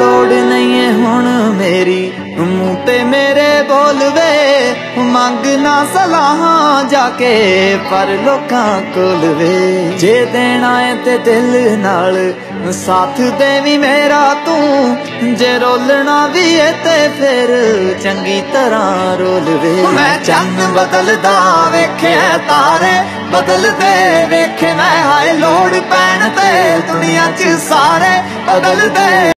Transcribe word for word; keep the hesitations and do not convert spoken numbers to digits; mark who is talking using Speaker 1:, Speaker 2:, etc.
Speaker 1: लोड़ नहीं है हुण मेरी मूंह ते मेरे बोलवे मंगना सलाहां जाके पर लोकां कोल वे जे देना है ते दिल नाल साथ देवी मेरा तू जे रोलना भी है ते फिर चंगी तरह रोल वे मैं चंद बदलदा वेखे तारे बदलदे वेखे मैं हाय लोड़ पैण ते दुनिया च सारे बदलदे।